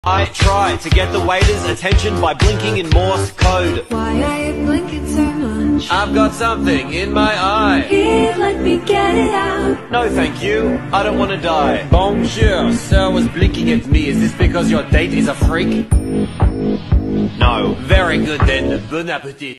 I try to get the waiter's attention by blinking in Morse code. Why are you blinking so much? I've got something in my eye. Here, let me get it out. No thank you, I don't want to die. Bonjour, sir was blinking at me. Is this because your date is a freak? No. Very good then, bon appetit.